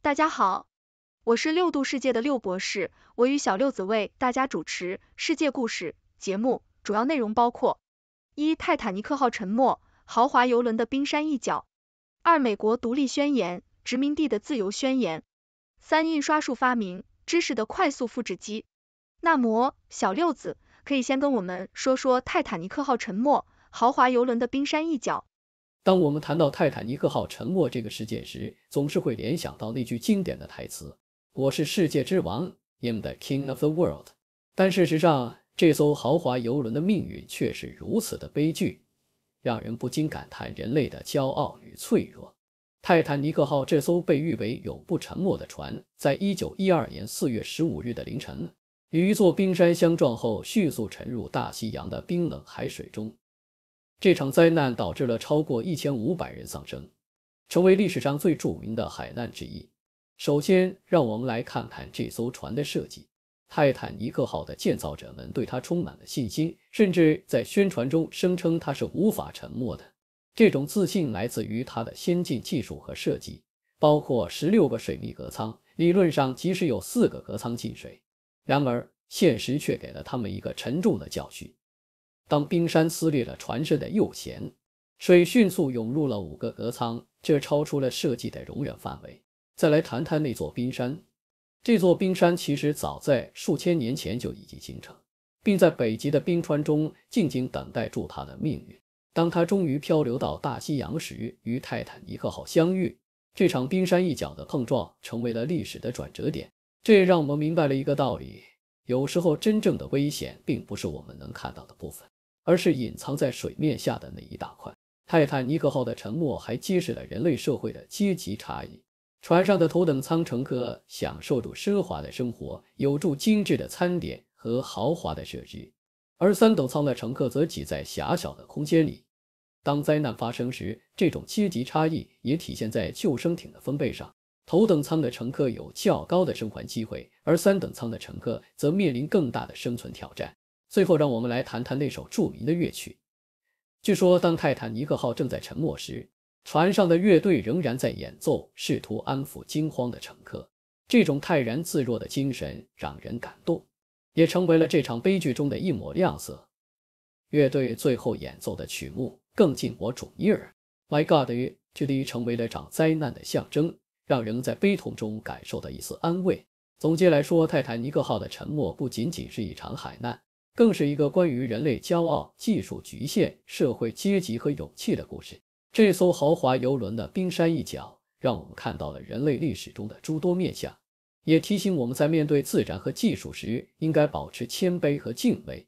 大家好，我是六度世界的六博士，我与小六子为大家主持世界故事节目，主要内容包括：一、泰坦尼克号沉没，豪华游轮的冰山一角；二、美国独立宣言，殖民地的自由宣言；三、印刷术发明，知识的快速复制机。那么，小六子可以先跟我们说说泰坦尼克号沉没，豪华游轮的冰山一角。 当我们谈到泰坦尼克号沉没这个事件时，总是会联想到那句经典的台词：“我是世界之王 ，I'm the king of the world。”但事实上，这艘豪华游轮的命运却是如此的悲剧，让人不禁感叹人类的骄傲与脆弱。泰坦尼克号这艘被誉为永不沉没的船，在1912年4月15日的凌晨，与一座冰山相撞后，迅速沉入大西洋的冰冷海水中。这场灾难导致了超过1500人丧生，成为历史上最著名的海难之一。首先，让我们来看看这艘船的设计。泰坦尼克号的建造者们对它充满了信心，甚至在宣传中声称它是无法沉没的。这种自信来自于它的先进技术和设计，包括16个水密隔舱，理论上即使有4个隔舱进水。然而，现实却给了他们一个沉重的教训。当冰山撕裂了船身的右舷，水迅速涌入了5个隔舱，这超出了设计的容忍范围。再来谈谈那座冰山。这座冰山其实早在数千年前就已经形成，并在北极的冰川中静静等待住它的命运。当它终于漂流到大西洋时，与泰坦尼克号相遇，这场冰山一角的碰撞成为了历史的转折点。这也让我们明白了一个道理：有时候真正的危险并不是我们能看到的部分，而是隐藏在水面下的那一大块。泰坦尼克号的沉没还揭示了人类社会的阶级差异。船上的头等舱乘客享受着奢华的生活，有着精致的餐点和豪华的设施，而3等舱的乘客则挤在狭小的空间里。当灾难发生时，这种阶级差异也体现在救生艇的分贝上。头等舱的乘客有较高的生还机会，而3等舱的乘客则面临更大的生存挑战。最后，让我们来谈谈那首著名的乐曲。据说，当泰坦尼克号正在沉没时，船上的乐队仍然在演奏，试图安抚惊慌的乘客。这种泰然自若的精神让人感动，也成为了这场悲剧中的一抹亮色。乐队最后演奏的曲目更近我主意儿 ，My God， 这里成为了场灾难的象征，让人在悲痛中感受到一丝安慰。总结来说，泰坦尼克号的沉没不仅仅是一场海难，更是一个关于人类骄傲、技术局限、社会阶级和勇气的故事。这艘豪华游轮的冰山一角，让我们看到了人类历史中的诸多面相，也提醒我们在面对自然和技术时，应该保持谦卑和敬畏。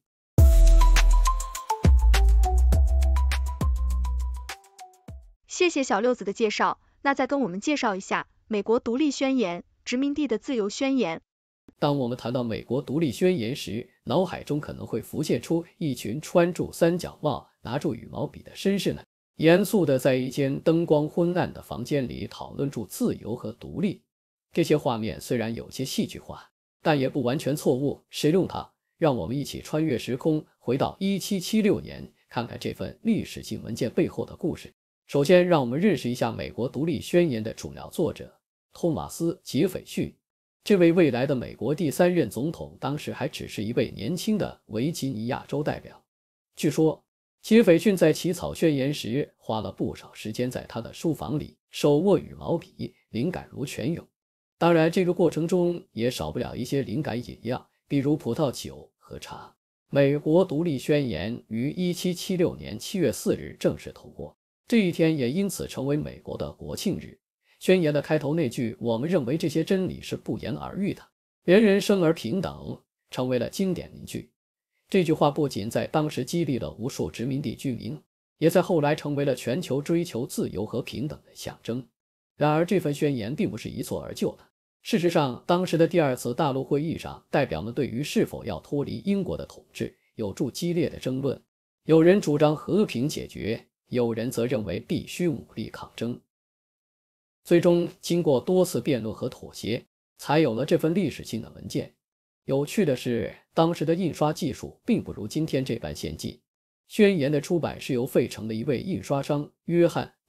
谢谢小六子的介绍，那再跟我们介绍一下美国独立宣言，殖民地的自由宣言。 当我们谈到美国独立宣言时，脑海中可能会浮现出一群穿着三角帽、拿着羽毛笔的绅士们，严肃地在一间灯光昏暗的房间里讨论出自由和独立。这些画面虽然有些戏剧化，但也不完全错误。使用它，让我们一起穿越时空，回到1776年，看看这份历史性文件背后的故事。首先，让我们认识一下美国独立宣言的主要作者托马斯·杰斐逊。这位未来的美国第3任总统当时还只是一位年轻的维吉尼亚州代表。据说杰斐逊在起草宣言时花了不少时间在他的书房里，手握羽毛笔，灵感如泉涌。当然，这个过程中也少不了一些灵感饮料，比如葡萄酒和茶。美国独立宣言于1776年7月4日正式通过，这一天也因此成为美国的国庆日。宣言的开头那句"我们认为这些真理是不言而喻的，人人生而平等"成为了经典名句。这句话不仅在当时激励了无数殖民地居民，也在后来成为了全球追求自由和平等的象征。然而，这份宣言并不是一蹴而就的。事实上，当时的第2次大陆会议上，代表们对于是否要脱离英国的统治有着激烈的争论。有人主张和平解决，有人则认为必须武力抗争。最终，经过多次辩论和妥协，才有了这份历史性的文件。有趣的是，当时的印刷技术并不如今天这般先进。宣言的出版是由费城的一位印刷商约翰·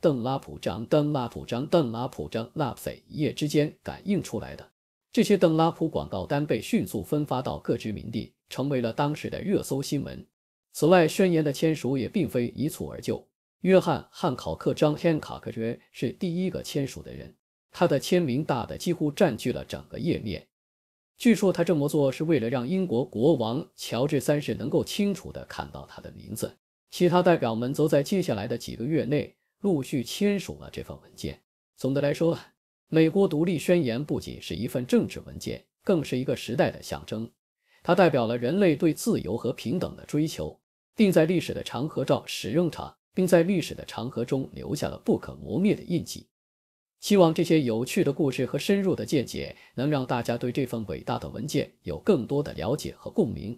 邓拉普章、邓拉普章、邓拉普章拉斐一夜之间感应出来的。这些邓拉普广告单被迅速分发到各殖民地，成为了当时的热搜新闻。此外，宣言的签署也并非一蹴而就。约翰·汉考克张 Hancock 是第一个签署的人，他的签名大的几乎占据了整个页面。据说他这么做是为了让英国国王乔治三世能够清楚地看到他的名字。其他代表们则在接下来的几个月内陆续签署了这份文件。总的来说，美国独立宣言不仅是一份政治文件，更是一个时代的象征。它代表了人类对自由和平等的追求，并在历史的长河中使用它，并在历史的长河中留下了不可磨灭的印记。希望这些有趣的故事和深入的见解能让大家对这份伟大的文件有更多的了解和共鸣。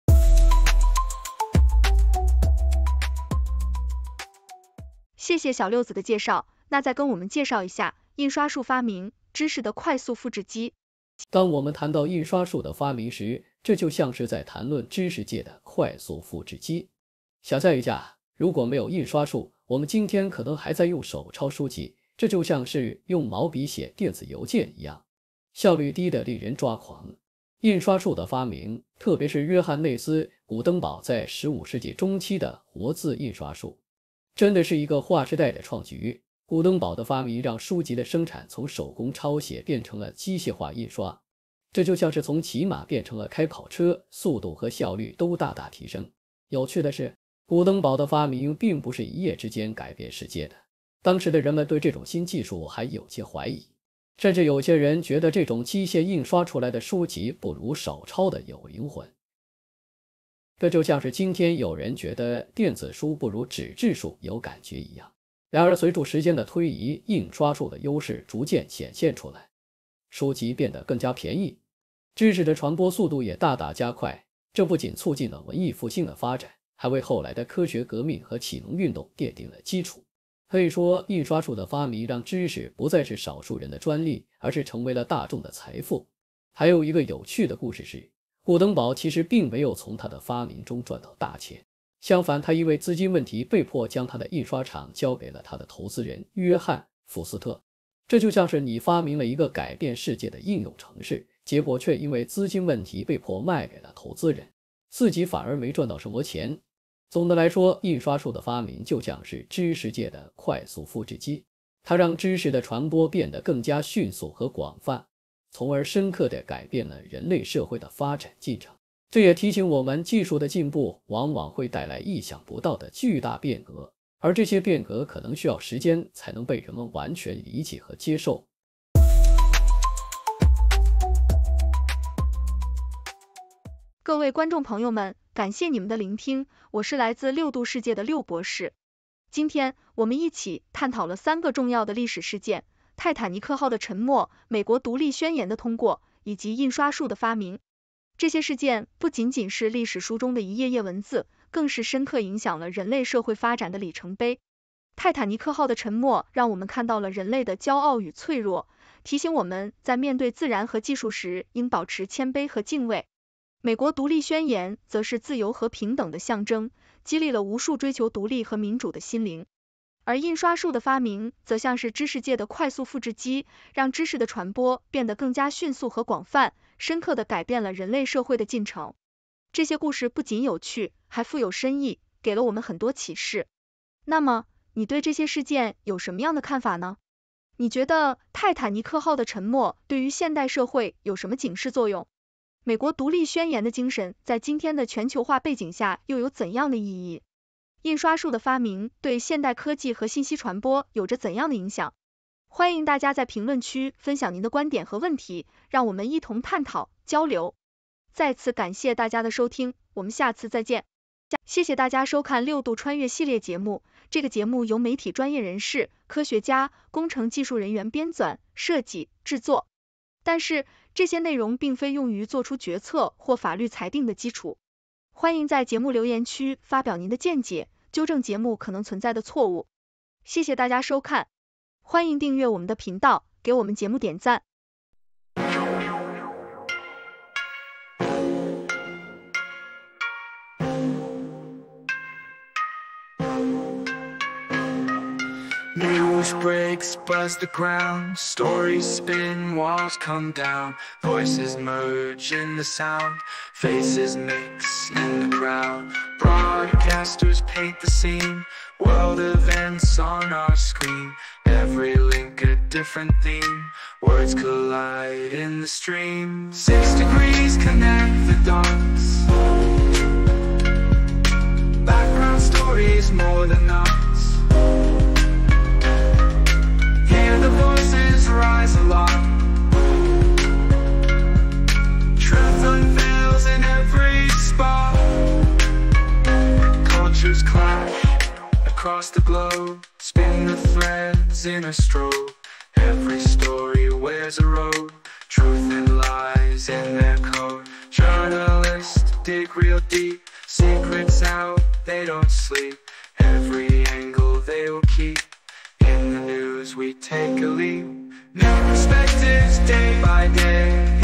谢谢小六子的介绍，那再跟我们介绍一下印刷术发明，知识的快速复制机。 当我们谈到印刷术的发明时，这就像是在谈论知识界的快速复制机。想象一下，如果没有印刷术，我们今天可能还在用手抄书籍，这就像是用毛笔写电子邮件一样，效率低得令人抓狂。印刷术的发明，特别是约翰内斯·古登堡在15世纪中期的活字印刷术，真的是一个划时代的创举。古登堡的发明让书籍的生产从手工抄写变成了机械化印刷，这就像是从骑马变成了开跑车，速度和效率都大大提升。有趣的是，古登堡的发明并不是一夜之间改变世界的，当时的人们对这种新技术还有些怀疑，甚至有些人觉得这种机械印刷出来的书籍不如手抄的有灵魂。这就像是今天有人觉得电子书不如纸质书有感觉一样。然而，随着时间的推移，印刷术的优势逐渐显现出来，书籍变得更加便宜，知识的传播速度也大大加快。这不仅促进了文艺复兴的发展，还为后来的科学革命和启蒙运动奠定了基础。可以说，印刷术的发明让知识不再是少数人的专利，而是成为了大众的财富。还有一个有趣的故事是，古登堡其实并没有从他的发明中赚到大钱。相反，他因为资金问题被迫将他的印刷厂交给了他的投资人约翰·福斯特。这就像是你发明了一个改变世界的应用程式，结果却因为资金问题被迫卖给了投资人，自己反而没赚到什么钱。总的来说，印刷术的发明就像是知识界的快速复制机，它让知识的传播变得更加迅速和广泛，从而深刻地改变了人类社会的发展进程。这也提醒我们，技术的进步往往会带来意想不到的巨大变革，而这些变革可能需要时间才能被人们完全理解和接受。 各位观众朋友们，感谢你们的聆听，我是来自6度世界的6博士。今天我们一起探讨了3个重要的历史事件：泰坦尼克号的沉没、美国独立宣言的通过，以及印刷术的发明。这些事件不仅仅是历史书中的一页页文字，更是深刻影响了人类社会发展的里程碑。泰坦尼克号的沉没让我们看到了人类的骄傲与脆弱，提醒我们在面对自然和技术时应保持谦卑和敬畏。美国独立宣言则是自由和平等的象征，激励了无数追求独立和民主的心灵。而印刷术的发明则像是知识界的快速复制机，让知识的传播变得更加迅速和广泛，深刻地改变了人类社会的进程。这些故事不仅有趣，还富有深意，给了我们很多启示。那么，你对这些事件有什么样的看法呢？你觉得泰坦尼克号的沉没对于现代社会有什么警示作用？美国独立宣言的精神在今天的全球化背景下又有怎样的意义？印刷术的发明对现代科技和信息传播有着怎样的影响？欢迎大家在评论区分享您的观点和问题，让我们一同探讨交流。再次感谢大家的收听，我们下次再见。谢谢大家收看6度穿越系列节目，这个节目由媒体专业人士、科学家、工程技术人员编纂、设计、制作。但是，这些内容并非用于做出决策或法律裁定的基础。欢迎在节目留言区发表您的见解，纠正节目可能存在的错误。谢谢大家收看，欢迎订阅我们的频道，给我们节目点赞。 News breaks, buzz the ground, stories spin, walls come down, voices merge in the sound, faces mix in the crowd. Broadcasters paint the scene, world events on our screen, every link a different theme, words collide in the stream. 6 degrees connect the dots, background stories more than us. Hear the voices rise aloft, truth unveils in every spot. Cultures clash across the globe, spin the threads in a strobe. Every story wears a robe, truth and lies in their code. Journalists dig real deep, secrets out, they don't sleep. Every angle they'll keep, in the news we take a leap. New perspectives day by day,